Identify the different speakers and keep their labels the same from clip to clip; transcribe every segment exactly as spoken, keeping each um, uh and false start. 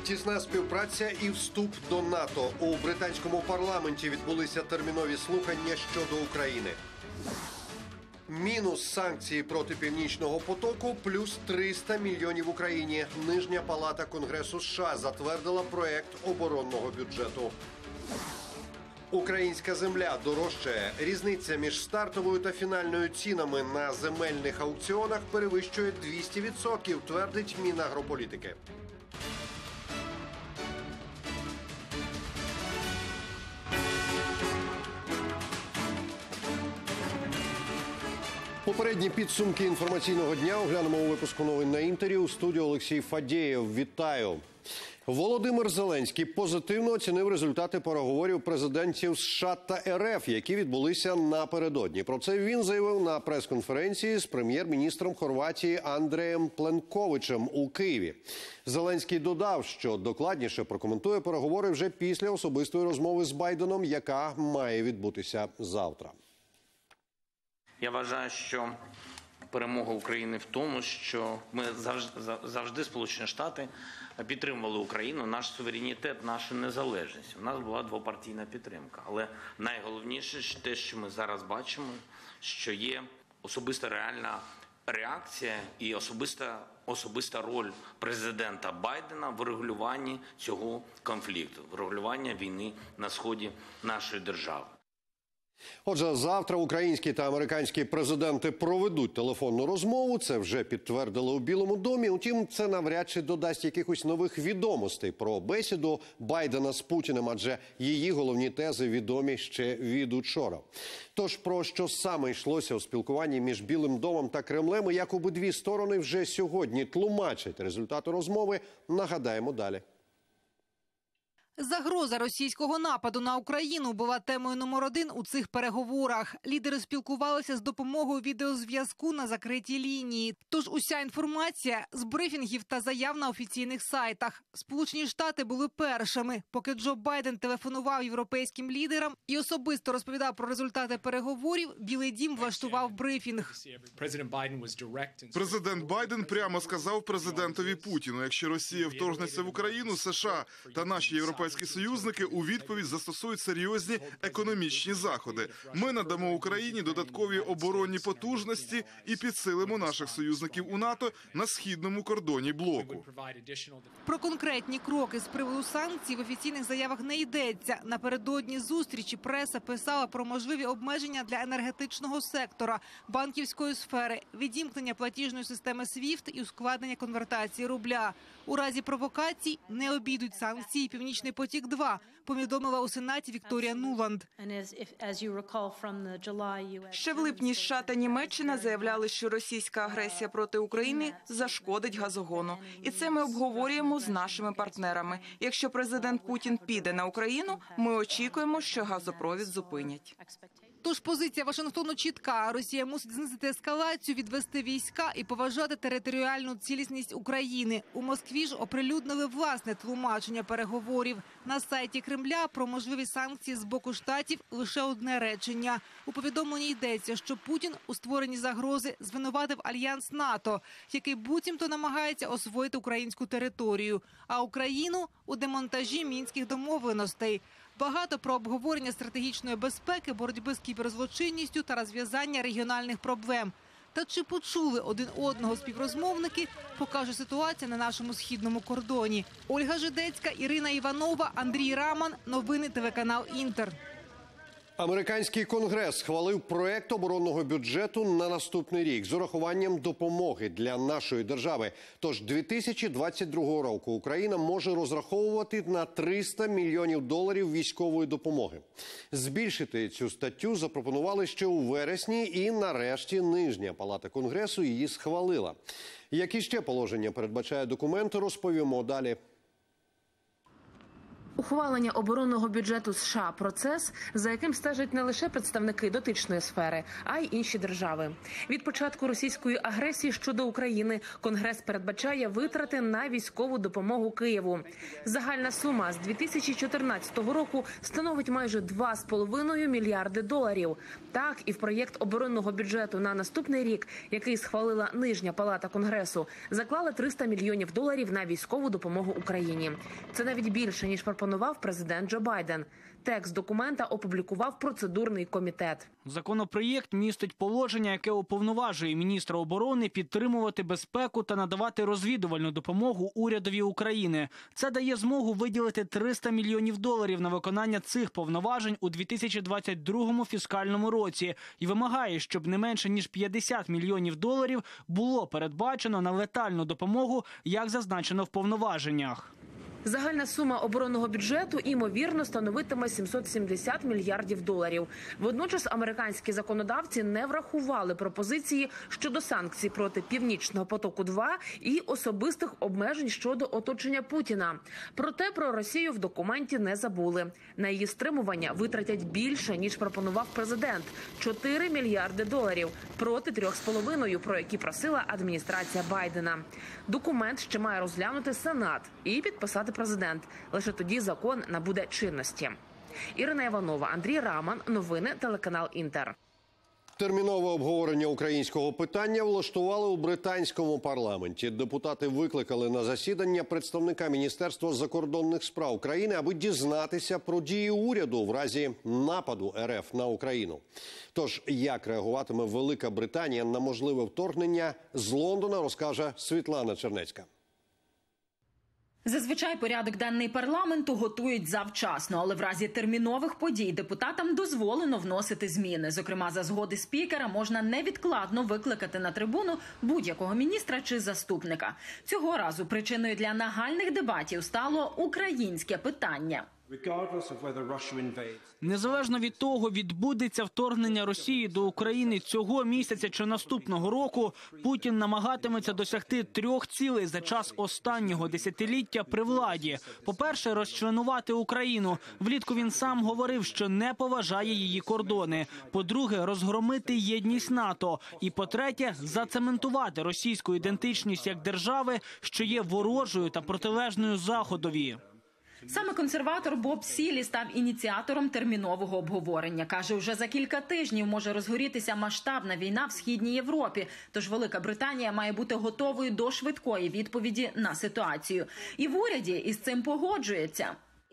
Speaker 1: Тісна співпраця і вступ до НАТО. У британському парламенті відбулися термінові слухання щодо України. Мінус санкції проти Північного потоку, плюс триста мільйонів Україні. Нижня палата Конгресу США затвердила проект оборонного бюджету. Українська земля дорожчає. Різниця між стартовою та фінальною цінами на земельних аукціонах перевищує двісті відсотків, твердить Мінагрополітики. Попередні підсумки інформаційного дня оглянемо у випуску новин на Інтері. У студії Олексій Фадєєв. Вітаю! Володимир Зеленський позитивно оцінив результати переговорів президентів США та РФ, які відбулися напередодні. Про це він заявив на прес-конференції з прем'єр-міністром Хорватії Андреєм Пленковичем у Києві. Зеленський додав, що докладніше прокоментує переговори вже після особистої розмови з Байденом, яка має відбутися завтра.
Speaker 2: Я вважаю, що перемога України в тому, що ми завжди, завжди Сполучені Штати підтримували Україну, наш суверенітет, нашу незалежність. У нас була двопартійна підтримка. Але найголовніше те, що ми зараз бачимо, що є особиста реальна реакція і особиста, особиста роль президента Байдена в регулюванні цього конфлікту, в регулюванні війни на сході нашої держави.
Speaker 1: Отже, завтра українські та американські президенти проведуть телефонну розмову. Це вже підтвердили у Білому домі. Утім, це навряд чи додасть якихось нових відомостей про бесіду Байдена з Путіним, адже її головні тези відомі ще від учора. Тож, про що саме йшлося у спілкуванні між Білим домом та Кремлем і як обидві сторони вже сьогодні тлумачать результати розмови, нагадаємо далі.
Speaker 3: Загроза російського нападу на Україну була темою номер один у цих переговорах. Лідери спілкувалися з допомогою відеозв'язку на закритій лінії. Тож уся інформація з брифінгів та заяв на офіційних сайтах. Сполучені Штати були першими. Поки Джо Байден телефонував європейським лідерам і особисто розповідав про результати переговорів, Білий дім влаштував брифінг.
Speaker 4: Президент Байден прямо сказав президентові Путіну, якщо Росія вторгнеться в Україну, США та наші європейські Європейські союзники у відповідь застосують серйозні економічні заходи. Ми надамо Україні додаткові оборонні потужності і підсилимо наших союзників у НАТО на східному кордоні блоку.
Speaker 3: Про конкретні кроки з приводу санкцій в офіційних заявах не йдеться. Напередодні зустрічі преса писала про можливі обмеження для енергетичного сектора, банківської сфери, відімкнення платіжної системи свіфт і ускладнення конвертації рубля. У разі провокацій не обійдуть санкції «Північний потік-два», повідомила у Сенаті Вікторія Нуланд.
Speaker 5: Ще в липні США та Німеччина заявляли, що російська агресія проти України зашкодить газогону. І це ми обговорюємо з нашими партнерами. Якщо президент Путін піде на Україну, ми очікуємо, що газопровід зупинять.
Speaker 3: Тож позиція Вашингтону чітка. Росія мусить знизити ескалацію, відвести війська і поважати територіальну цілісність України. У Москві ж оприлюднили власне тлумачення переговорів. На сайті Кремля про можливі санкції з боку штатів лише одне речення. У повідомленні йдеться, що Путін у створенні загрози звинуватив альянс НАТО, який буцімто намагається освоїти українську територію, а Україну – у демонтажі мінських домовленостей. Багато про обговорення стратегічної безпеки, боротьби з кіберзлочинністю та розв'язання регіональних проблем. Та чи почули один одного співрозмовники, покаже ситуація на нашому східному кордоні. Ольга Жидецька, Ірина Іванова, Андрій Раман. Новини телеканал «Інтер».
Speaker 1: Американський конгрес схвалив проект оборонного бюджету на наступний рік з урахуванням допомоги для нашої держави. Тож дві тисячі двадцять другого року Україна може розраховувати на триста мільйонів доларів військової допомоги. Збільшити цю статтю запропонували ще у вересні і нарешті нижня палата Конгресу її схвалила. Які ще положення передбачає документ, розповімо далі.
Speaker 6: Ухвалення оборонного бюджету США – процес, за яким стежать не лише представники дотичної сфери, а й інші держави. Від початку російської агресії щодо України Конгрес передбачає витрати на військову допомогу Києву. Загальна сума з дві тисячі чотирнадцятого року становить майже два з половиною мільярди доларів. Так, і в проєкт оборонного бюджету на наступний рік, який схвалила Нижня палата Конгресу, заклали триста мільйонів доларів на військову допомогу Україні. Це навіть більше, ніж пропонував президент Джо Байден. Текст документа опублікував процедурний комітет.
Speaker 7: Законопроєкт містить положення, яке уповноважує міністра оборони підтримувати безпеку та надавати розвідувальну допомогу урядові України. Це дає змогу виділити триста мільйонів доларів на виконання цих повноважень у дві тисячі двадцять другому фіскальному році і вимагає, щоб не менше ніж п'ятдесят мільйонів доларів було передбачено на летальну допомогу, як зазначено в повноваженнях.
Speaker 6: Загальна сума оборонного бюджету, ймовірно, становитиме сімсот сімдесят мільярдів доларів. Водночас американські законодавці не врахували пропозиції щодо санкцій проти «Північного потоку-два» і особистих обмежень щодо оточення Путіна. Проте про Росію в документі не забули. На її стримування витратять більше, ніж пропонував президент – чотири мільярди доларів проти трьох з половиною, про які просила адміністрація Байдена. Документ ще має розглянути Сенат і підписати президент. Лише тоді закон набуде чинності. Ірина Іванова, Андрій Раман. Новини, телеканал «Інтер».
Speaker 1: Термінове обговорення українського питання влаштували у британському парламенті. Депутати викликали на засідання представника Міністерства закордонних справ країни, аби дізнатися про дії уряду в разі нападу РФ на Україну. Тож, як реагуватиме Велика Британія на можливе вторгнення, з Лондона розкаже Світлана Чернецька.
Speaker 8: Зазвичай порядок денний парламенту готують завчасно, але в разі термінових подій депутатам дозволено вносити зміни. Зокрема, за згоди спікера можна невідкладно викликати на трибуну будь-якого міністра чи заступника. Цього разу причиною для нагальних дебатів стало українське питання.
Speaker 7: Незалежно від того, відбудеться вторгнення Росії до України цього місяця чи наступного року, Путін намагатиметься досягти трьох цілей за час останнього десятиліття при владі. По-перше, розчленувати Україну. Влітку він сам говорив, що не поважає її кордони. По-друге, розгромити єдність НАТО. І по-третє, зацементувати російську ідентичність як держави, що є ворожою та протилежною Заходові.
Speaker 8: Саме консерватор Боб Сілі став ініціатором термінового обговорення. Каже, вже за кілька тижнів може розгорітися масштабна війна в Східній Європі. Тож Велика Британія має бути готовою до швидкої відповіді на ситуацію. І в уряді із цим погоджується.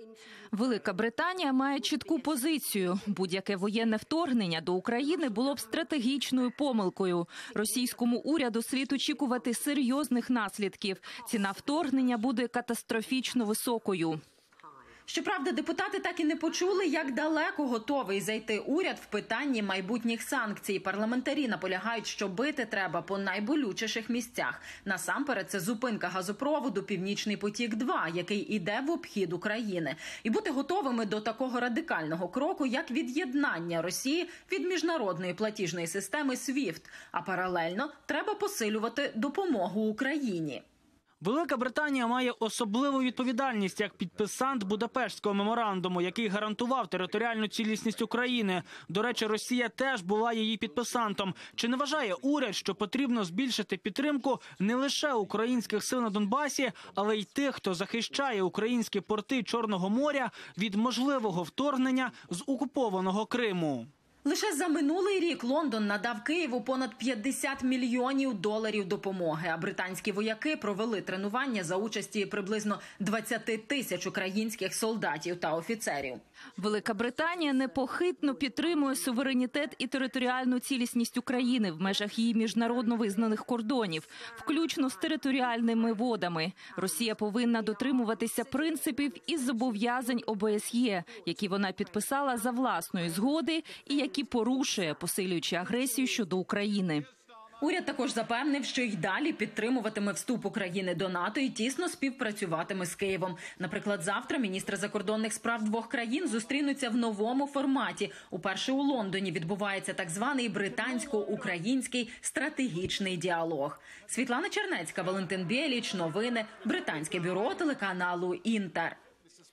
Speaker 9: Велика Британія має чітку позицію. Будь-яке воєнне вторгнення до України було б стратегічною помилкою. Російському уряду слід очікувати серйозних наслідків. Ціна вторгнення буде катастрофічно високою.
Speaker 8: Щоправда, депутати так і не почули, як далеко готовий зайти уряд в питанні майбутніх санкцій. Парламентарі наполягають, що бити треба по найболючіших місцях. Насамперед, це зупинка газопроводу «Північний потік-два», який іде в обхід України. І бути готовими до такого радикального кроку, як від'єднання Росії від міжнародної платіжної системи свіфт. А паралельно треба посилювати допомогу Україні.
Speaker 7: Велика Британія має особливу відповідальність як підписант Будапештського меморандуму, який гарантував територіальну цілісність України. До речі, Росія теж була її підписантом. Чи не вважає уряд, що потрібно збільшити підтримку не лише українських сил на Донбасі, але й тих, хто захищає українські порти Чорного моря від можливого вторгнення з окупованого Криму?
Speaker 8: Лише за минулий рік Лондон надав Києву понад п'ятдесят мільйонів доларів допомоги, а британські вояки провели тренування за участі приблизно двадцять тисяч українських солдатів та офіцерів.
Speaker 9: Велика Британія непохитно підтримує суверенітет і територіальну цілісність України в межах її міжнародно визнаних кордонів, включно з територіальними водами. Росія повинна дотримуватися принципів і зобов'язань О Б С Є, які вона підписала за власної згоди і які порушує, посилюючи агресію щодо України.
Speaker 8: Уряд також запевнив, що й далі підтримуватиме вступ України до НАТО і тісно співпрацюватиме з Києвом. Наприклад, завтра міністри закордонних справ двох країн зустрінуться в новому форматі. Уперше у Лондоні відбувається так званий британсько-український стратегічний діалог. Світлана Чернецька, Валентин Біліч, новини, британське бюро телеканалу «Інтер».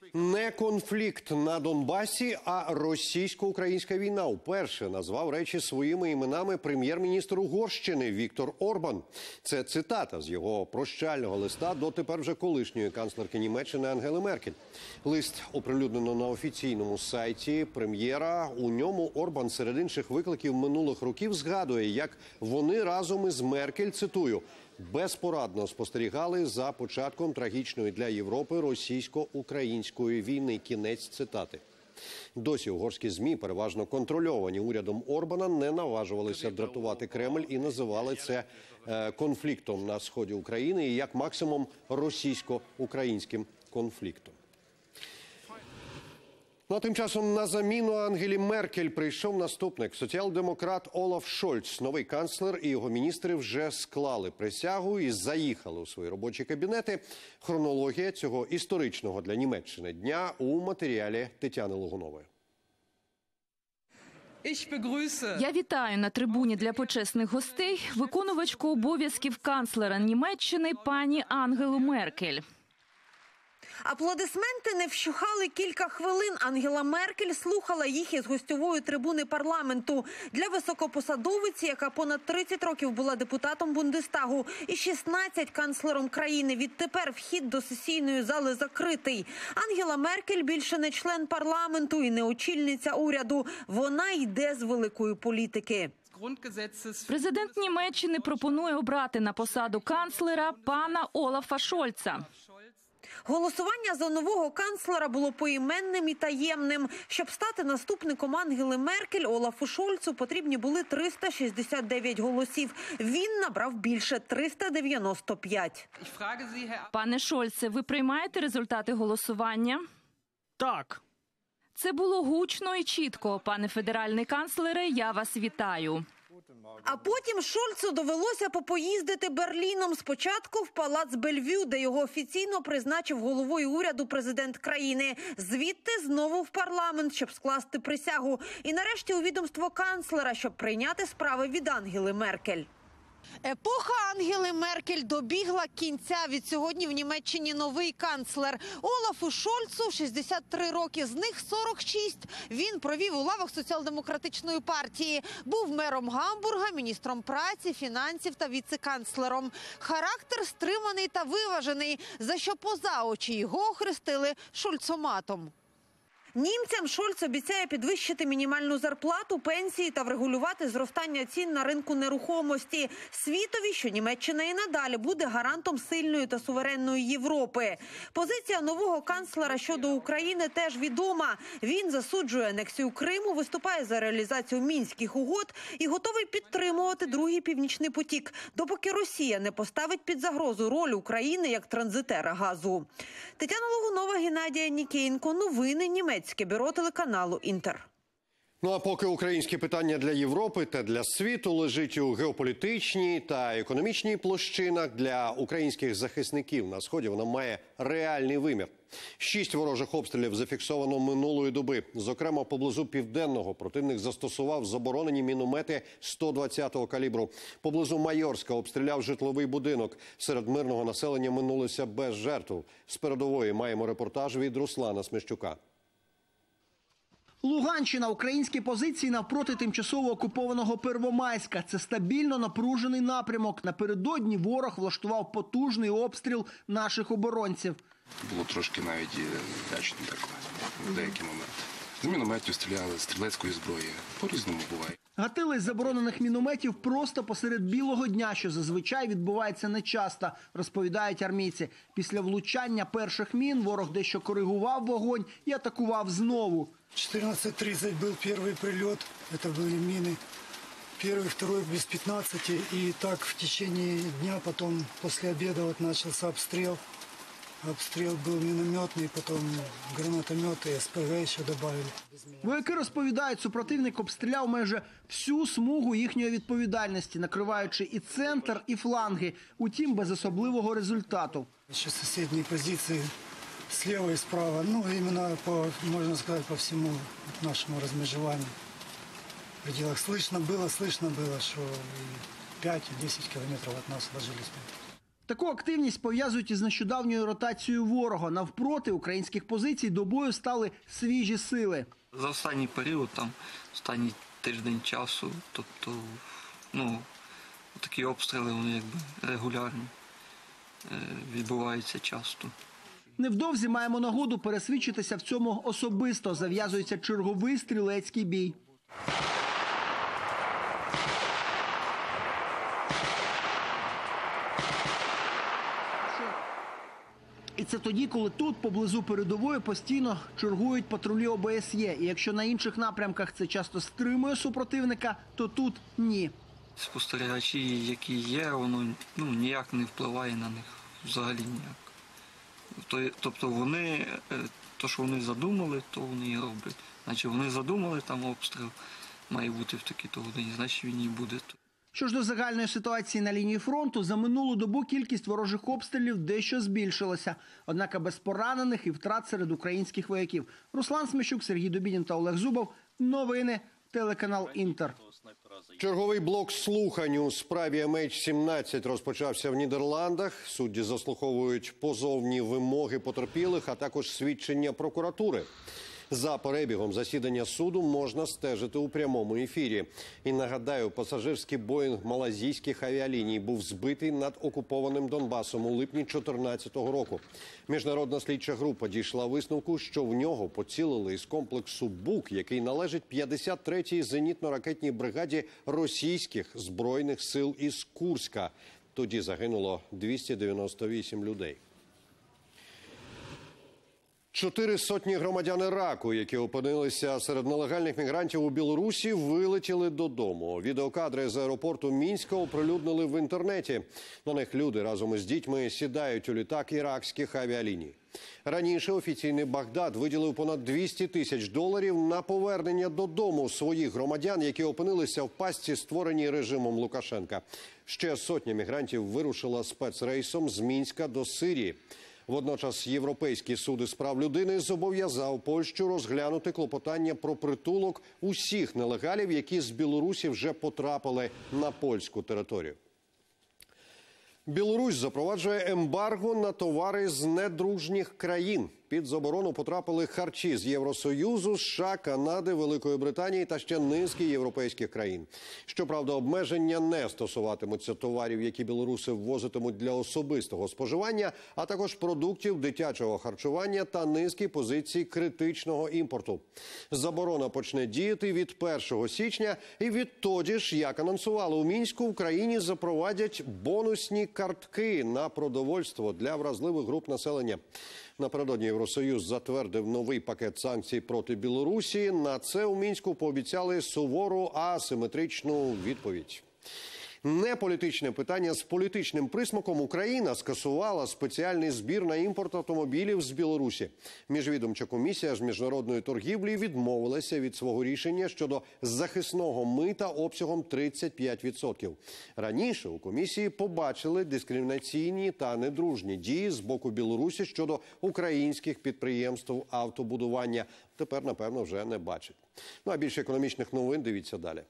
Speaker 1: Не конфлікт на Донбасі, а російсько-українська війна. Вперше назвав речі своїми іменами прем'єр-міністр Угорщини Віктор Орбан. Це цитата з його прощального листа до тепер вже колишньої канцлерки Німеччини Ангели Меркель. Лист оприлюднено на офіційному сайті прем'єра. У ньому Орбан серед інших викликів минулих років згадує, як вони разом із Меркель, цитую, безпорадно спостерігали за початком трагічної для Європи російсько-української війни. Кінець цитати. Досі угорські ЗМІ, переважно контрольовані урядом Орбана, не наважувалися дратувати Кремль і називали це е, конфліктом на сході України і як максимум російсько-українським конфліктом. Ну, а тим часом на заміну Ангелі Меркель прийшов наступник. Соціал-демократ Олаф Шольц. Новий канцлер і його міністри вже склали присягу і заїхали у свої робочі кабінети. Хронологія цього історичного для Німеччини дня у матеріалі Тетяни Логунової.
Speaker 9: Я вітаю на трибуні для почесних гостей виконувачку обов'язків канцлера Німеччини пані Ангелу Меркель.
Speaker 3: Аплодисменти не вщухали кілька хвилин. Ангела Меркель слухала їх із гостьової трибуни парламенту. Для високопосадовиці, яка понад тридцять років була депутатом Бундестагу і шістнадцять канцлером країни, відтепер вхід до сесійної зали закритий. Ангела Меркель більше не член парламенту і не очільниця уряду. Вона йде з великої політики.
Speaker 9: Президент Німеччини пропонує обрати на посаду канцлера пана Олафа Шольца.
Speaker 3: Голосування за нового канцлера було поіменним і таємним. Щоб стати наступником Ангели Меркель, Олафу Шольцу потрібні були триста шістдесят дев'ять голосів. Він набрав більше – триста дев'яносто п'ять.
Speaker 9: Пане Шольце, ви приймаєте результати голосування?
Speaker 7: Так.
Speaker 9: Це було гучно і чітко. Пане федеральний канцлере, я вас вітаю.
Speaker 3: А потім Шольцу довелося попоїздити Берліном. Спочатку в палац Бельвю, де його офіційно призначив головою уряду президент країни. Звідти знову в парламент, щоб скласти присягу. І нарешті у відомство канцлера, щоб прийняти справи від Ангели Меркель. Епоха Ангели Меркель добігла кінця. Від сьогодні в Німеччині новий канцлер. Олафу Шольцу шістдесят три роки, з них сорок шість. Він провів у лавах соціал-демократичної партії. Був мером Гамбурга, міністром праці, фінансів та віце-канцлером. Характер стриманий та виважений, за що поза очі його охрестили шольцоматом. Німцям Шольц обіцяє підвищити мінімальну зарплату, пенсії та врегулювати зростання цін на ринку нерухомості. Світові, що Німеччина і надалі буде гарантом сильної та суверенної Європи. Позиція нового канцлера щодо України теж відома. Він засуджує анексію Криму, виступає за реалізацію Мінських угод і готовий підтримувати другий північний потік, допоки Росія не поставить під загрозу роль України як транзитера газу. Тетяна Логунова, Геннадія Нікієнко. Новини Німеччини. Бюро телеканалу «Інтер».
Speaker 1: Ну а поки українське питання для Європи та для світу лежить у геополітичній та економічній площинах, для українських захисників на Сході вона має реальний вимір. Шість ворожих обстрілів зафіксовано минулої доби. Зокрема, поблизу Південного противник застосував заборонені міномети сто двадцятого калібру. Поблизу Майорська обстріляв житловий будинок. Серед мирного населення минулося без жертв. З передової маємо репортаж від Руслана Смещука.
Speaker 10: Луганщина – українські позиції навпроти тимчасово окупованого Первомайська. Це стабільно напружений напрямок. Напередодні ворог влаштував потужний обстріл наших оборонців.
Speaker 11: Було трошки навіть лячно так в деякі моменти. З мінометів стріляли, з стрілецької зброї. По-різному буває.
Speaker 10: Гатили з заборонених мінометів просто посеред білого дня, що зазвичай відбувається нечасто, розповідають армійці. Після влучання перших мін ворог дещо коригував вогонь і атакував знову.
Speaker 12: четырнадцать тридцать был первый прилет, это были мины. Первый, второй без пятнадцати. И так в течение дня, потом после обеда вот начался обстрел. Обстрел был минометный, потом гранатометы, СПГ еще добавили.
Speaker 10: Вояки розповідають, супротивник обстріляв майже всю смугу їхньої відповідальності, накриваючи і центр, і фланги. Утім, без особливого результату.
Speaker 12: Еще соседние позиции слева и справа, ну именно по, можно сказать, по всему нашему размежеванию. В пределах слышно было, слышно было, что пять-десять километров от нас ложились.
Speaker 10: Таку активність пов'язують із нещодавньою ротацією ворога. Навпроти українських позицій до бою стали свіжі сили.
Speaker 13: За останній період, там, останній тиждень часу, тобто, ну, такі обстріли, вони якби регулярні, відбуваються часто.
Speaker 10: Невдовзі маємо нагоду пересвідчитися в цьому особисто. Зав'язується черговий стрілецький бій. І це тоді, коли тут, поблизу передової, постійно чергують патрулі О Б С Є. І якщо на інших напрямках це часто стримує супротивника, то тут ні.
Speaker 13: Спостерігачі, які є, воно ну, ніяк не впливає на них, взагалі ніяк. Тобто вони, то, що вони задумали, то вони і роблять. Значить, вони задумали, там обстріл має бути в такій-то годині, значить він і буде.
Speaker 10: Що ж до загальної ситуації на лінії фронту, за минулу добу кількість ворожих обстрілів дещо збільшилася. Однак без поранених і втрат серед українських вояків. Руслан Смещук, Сергій Дубінін та Олег Зубов. Новини. Телеканал «Інтер».
Speaker 1: Черговий блок слухань у справі Ем Ейч сімнадцять розпочався в Нідерландах. Судді заслуховують позовні вимоги потерпілих, а також свідчення прокуратури. За перебігом засідання суду можна стежити у прямому ефірі. І нагадаю, пасажирський Боїнг малайзійських авіаліній був збитий над окупованим Донбасом у липні дві тисячі чотирнадцятого року. Міжнародна слідча група дійшла висновку, що в нього поцілили із комплексу «Бук», який належить п'ятдесят третій зенітно-ракетній бригаді російських збройних сил із Курська. Тоді загинуло двісті дев'яносто вісім людей. Чотири сотні громадян Іраку, які опинилися серед нелегальних мігрантів у Білорусі, вилетіли додому. Відеокадри з аеропорту Мінська оприлюднили в інтернеті. На них люди разом із дітьми сідають у літак іракських авіаліній. Раніше офіційний Багдад виділив понад двісті тисяч доларів на повернення додому своїх громадян, які опинилися в пастці, створеній режимом Лукашенка. Ще сотня мігрантів вирушила спецрейсом з Мінська до Сирії. Водночас Європейський суд із прав людини зобов'язав Польщу розглянути клопотання про притулок усіх нелегалів, які з Білорусі вже потрапили на польську територію. Білорусь запроваджує ембарго на товари з недружніх країн. Під заборону потрапили харчі з Євросоюзу, США, Канади, Великої Британії та ще низки європейських країн. Щоправда, обмеження не стосуватимуться товарів, які білоруси ввозитимуть для особистого споживання, а також продуктів дитячого харчування та низки позицій критичного імпорту. Заборона почне діяти від першого січня, і відтоді ж, як анонсували у Мінську, в країні запровадять бонусні картки на продовольство для вразливих груп населення. Напередодні Євросоюз затвердив новий пакет санкцій проти Білорусі. На це у Мінську пообіцяли сувору асиметричну відповідь. Неполітичне питання з політичним присмаком. Україна скасувала спеціальний збір на імпорт автомобілів з Білорусі. Міжвідомча комісія з міжнародної торгівлі відмовилася від свого рішення щодо захисного мита обсягом тридцять п'ять відсотків. Раніше у комісії побачили дискримінаційні та недружні дії з боку Білорусі щодо українських підприємств автобудування. Тепер, напевно, вже не бачать. Ну а більше економічних новин дивіться далі.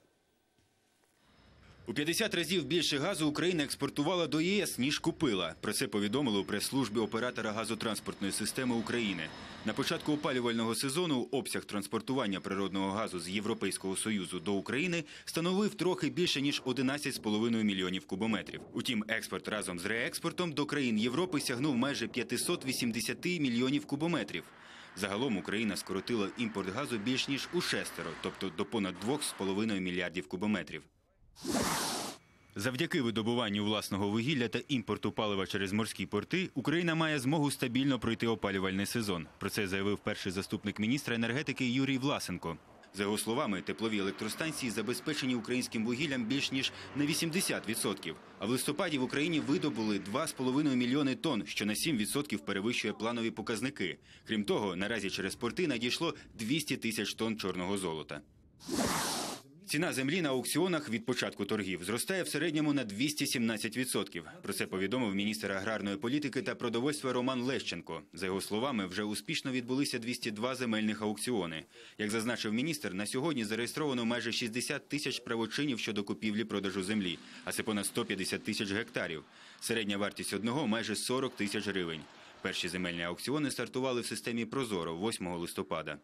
Speaker 14: У п'ятдесят разів більше газу Україна експортувала до Є С, ніж купила. Про це повідомили у прес-службі оператора газотранспортної системи України. На початку опалювального сезону обсяг транспортування природного газу з Європейського Союзу до України становив трохи більше, ніж одинадцять з половиною мільйонів кубометрів. Утім, експорт разом з реекспортом до країн Європи сягнув майже п'ятсот вісімдесят мільйонів кубометрів. Загалом Україна скоротила імпорт газу більш ніж у шестеро, тобто до понад двох з половиною мільярдів кубометрів. Завдяки видобуванню власного вугілля та імпорту палива через морські порти Україна має змогу стабільно пройти опалювальний сезон. Про це заявив перший заступник міністра енергетики Юрій Власенко. За його словами, теплові електростанції забезпечені українським вугіллям більш ніж на вісімдесят відсотків. А в листопаді в Україні видобули два з половиною мільйони тонн, що на сім відсотків перевищує планові показники. Крім того, наразі через порти надійшло двісті тисяч тонн чорного золота. Ціна землі на аукціонах від початку торгів зростає в середньому на двісті сімнадцять відсотків. Про це повідомив міністр аграрної політики та продовольства Роман Лещенко. За його словами, вже успішно відбулися двісті два земельних аукціони. Як зазначив міністр, на сьогодні зареєстровано майже шістдесят тисяч правочинів щодо купівлі-продажу землі, а це понад сто п'ятдесят тисяч гектарів. Середня вартість одного – майже сорок тисяч гривень. Перші земельні аукціони стартували в системі «Прозоро» восьмого листопада.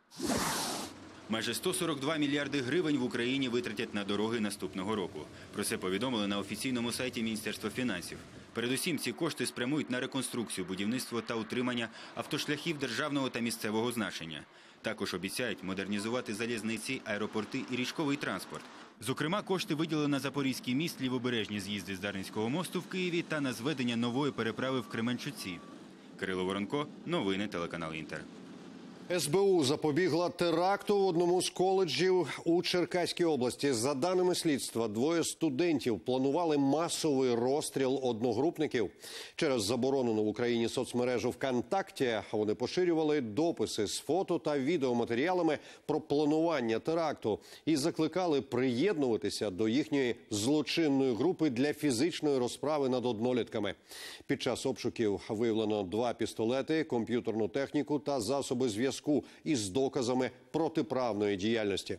Speaker 14: Майже сто сорок два мільярди гривень в Україні витратять на дороги наступного року. Про це повідомили на офіційному сайті Міністерства фінансів. Передусім, ці кошти спрямують на реконструкцію, будівництво та утримання автошляхів державного та місцевого значення. Також обіцяють модернізувати залізниці, аеропорти і річковий транспорт. Зокрема, кошти виділили на Запорізький міст, лівобережні з'їзди з Дарницького мосту в Києві та на зведення нової переправи в Кременчуці. Кирило Воронко, новини, телеканал «Інтер».
Speaker 1: ес бе у запобігла теракту в одному з коледжів у Черкаській області. За даними слідства, двоє студентів планували масовий розстріл одногрупників. Через заборонену в Україні соцмережу ВКонтакті вони поширювали дописи з фото та відеоматеріалами про планування теракту і закликали приєднуватися до їхньої злочинної групи для фізичної розправи над однолітками. Під час обшуків виявлено два пістолети, комп'ютерну техніку та засоби зв'язку із доказами протиправної діяльності.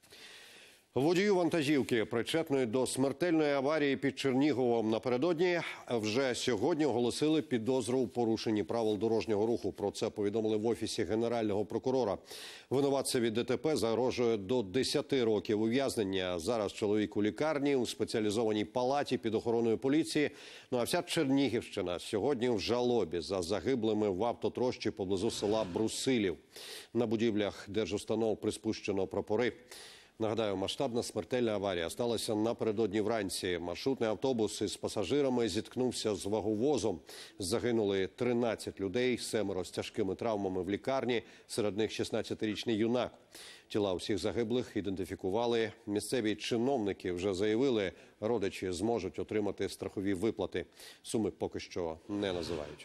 Speaker 1: Водію вантажівки, причетної до смертельної аварії під Черніговом напередодні, вже сьогодні оголосили підозру у порушенні правил дорожнього руху. Про це повідомили в Офісі Генерального прокурора. Винуватцеві де те пе загрожує до десяти років ув'язнення. Зараз чоловік у лікарні, у спеціалізованій палаті під охороною поліції. Ну а вся Чернігівщина сьогодні в жалобі за загиблими в автотрощі поблизу села Брусилів. На будівлях держустанов приспущено прапори. Нагадаю, масштабна смертельна аварія сталася напередодні вранці. Маршрутний автобус із пасажирами зіткнувся з ваговозом. Загинули тринадцять людей, семеро з тяжкими травмами в лікарні, серед них шістнадцятирічний юнак. Тіла усіх загиблих ідентифікували. Місцеві чиновники вже заявили, родичі зможуть отримати страхові виплати. Суми поки що не називають.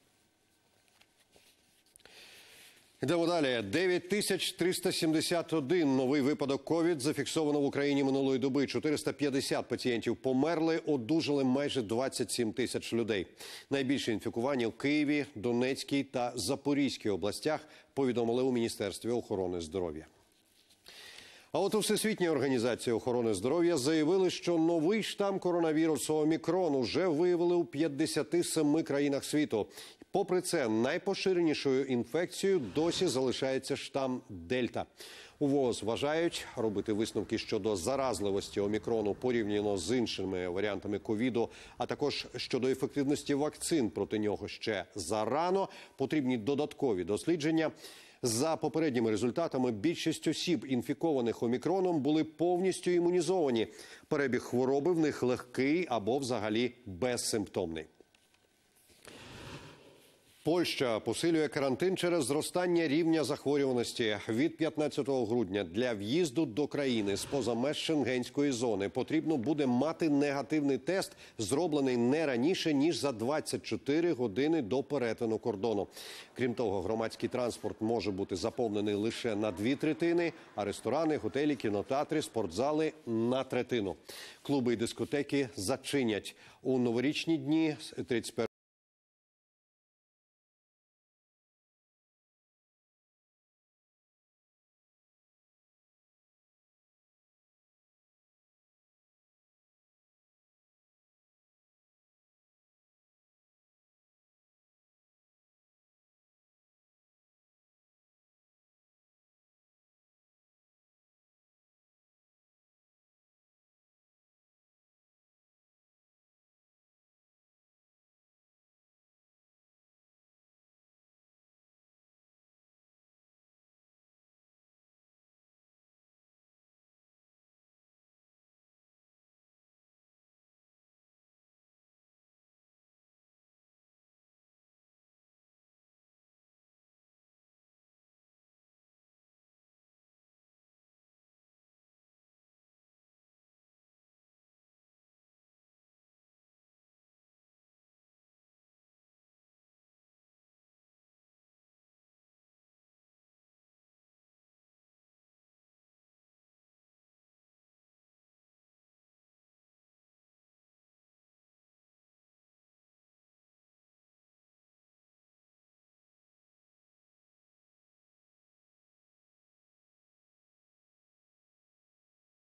Speaker 1: Йдемо далі. дев'ять тисяч триста сімдесят один новий випадок ковід зафіксовано в Україні минулої доби. чотириста п'ятдесят пацієнтів померли, одужали майже двадцять сім тисяч людей. Найбільше інфікування в Києві, Донецькій та Запорізькій областях, повідомили у Міністерстві охорони здоров'я. А от у Всесвітній організації охорони здоров'я заявили, що новий штам коронавірусу Омікрон уже виявили у п'ятдесяти семи країнах світу. Попри це, найпоширенішою інфекцією досі залишається штам Дельта. У ВООЗ вважають, робити висновки щодо заразливості Омікрону порівняно з іншими варіантами ковіду, а також щодо ефективності вакцин проти нього ще зарано. Потрібні додаткові дослідження. За попередніми результатами, більшість осіб, інфікованих Омікроном, були повністю імунізовані. Перебіг хвороби в них легкий або взагалі безсимптомний. Польща посилює карантин через зростання рівня захворюваності. Від п'ятнадцятого грудня для в'їзду до країни з-поза меж шенгенської зони потрібно буде мати негативний тест, зроблений не раніше, ніж за двадцять чотири години до перетину кордону. Крім того, громадський транспорт може бути заповнений лише на дві третини, а ресторани, готелі, кінотеатри, спортзали – на третину. Клуби і дискотеки зачинять у новорічні дні тридцять першого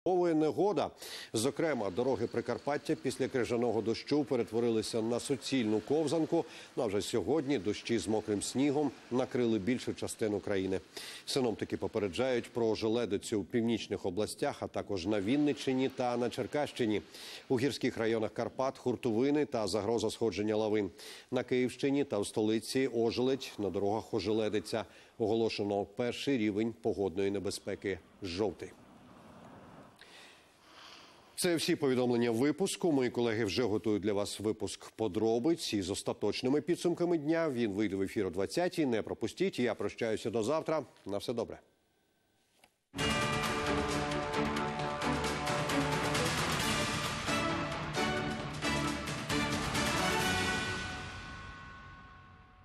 Speaker 1: Овує негода. Зокрема, дороги Прикарпаття після крижаного дощу перетворилися на суцільну ковзанку. Ну а вже сьогодні дощі з мокрим снігом накрили більшу частину країни. Синоптики попереджають про ожеледицю у північних областях, а також на Вінниччині та на Черкащині. У гірських районах Карпат – хуртовини та загроза сходження лавин. На Київщині та в столиці – ожеледь, на дорогах ожеледиця. Оголошено перший рівень погодної небезпеки – жовтий. Це всі повідомлення випуску. Мої колеги вже готують для вас випуск подробиць із остаточними підсумками дня. Він вийде в ефір о двадцятій. Не пропустіть. Я прощаюся до завтра. На все добре.